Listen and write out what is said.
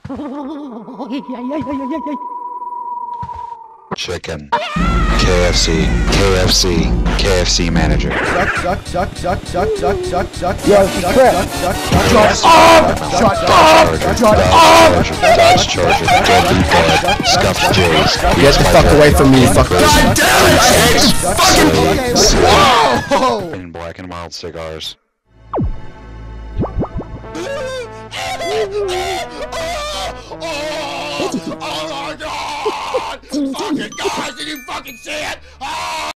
Chicken. KFC. KFC manager. Suck. Yo, crap. Shut up! Dodge Charger. Deadly Bud. Scuffed J's. You guys can fuck away from me, fuckers. God damn it! Whoa! In black and mild cigars. Oh my god! Fucking guys, did you fucking see it?